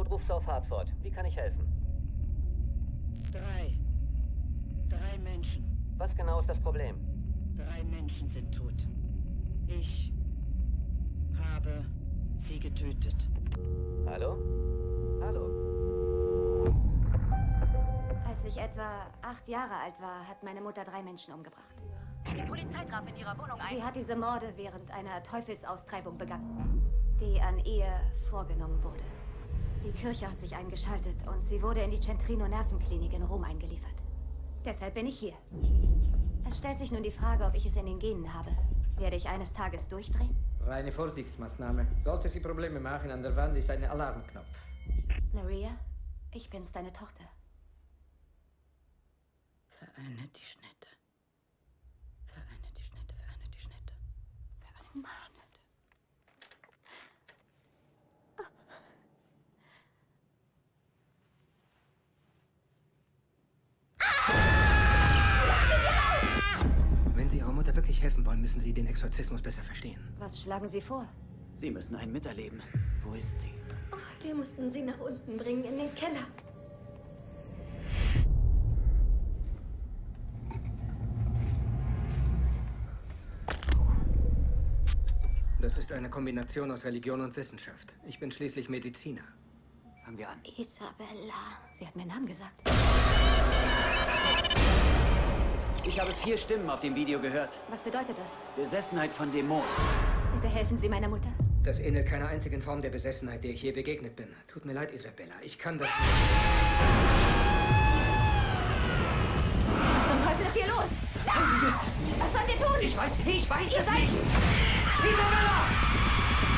Notrufsorf Hartford. Wie kann ich helfen? Drei Menschen. Was genau ist das Problem? 3 Menschen sind tot. Ich habe sie getötet. Hallo? Hallo? Als ich etwa 8 Jahre alt war, hat meine Mutter 3 Menschen umgebracht. Die Polizei traf in ihrer Wohnung ein. Sie hat diese Morde während einer Teufelsaustreibung begangen, die an ihr vorgenommen wurde. Die Kirche hat sich eingeschaltet und sie wurde in die Centrino-Nervenklinik in Rom eingeliefert. Deshalb bin ich hier. Es stellt sich nun die Frage, ob ich es in den Genen habe. Werde ich eines Tages durchdrehen? Reine Vorsichtsmaßnahme. Sollte sie Probleme machen, an der Wand ist ein Alarmknopf. Maria, ich bin's, deine Tochter. Vereine die Schnitte. Vereine die Schnitte, vereine die Schnitte. Vereine die Schnitte. Wenn Sie Ihrer Mutter wirklich helfen wollen, müssen Sie den Exorzismus besser verstehen. Was schlagen Sie vor? Sie müssen einen miterleben. Wo ist sie? Oh, wir mussten sie nach unten bringen, in den Keller. Das ist eine Kombination aus Religion und Wissenschaft. Ich bin schließlich Mediziner. Fangen wir an. Isabella. Sie hat meinen Namen gesagt. Ich habe 4 Stimmen auf dem Video gehört. Was bedeutet das? Besessenheit von Dämonen. Bitte helfen Sie meiner Mutter. Das ähnelt keiner einzigen Form der Besessenheit, der ich je begegnet bin. Tut mir leid, Isabella. Ich kann das... Was zum Teufel ist hier los? Was sollen wir tun? Ich weiß Ihr es seid... nicht! Isabella!